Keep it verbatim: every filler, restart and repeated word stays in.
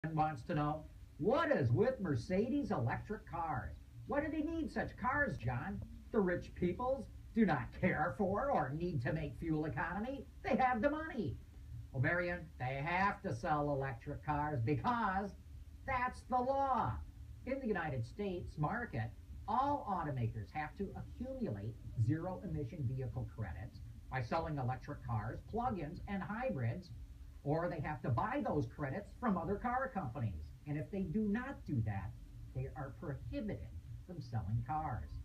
Wants to know, what is with Mercedes electric cars? Why do they need such cars, John? The rich peoples do not care for or need to make fuel economy. They have the money. Well, Marion, they have to sell electric cars because that's the law. In the United States market, all automakers have to accumulate zero-emission vehicle credits by selling electric cars, plug-ins, and hybrids, or they have to buy those credits from other car companies. And if they do not do that, they are prohibited from selling cars.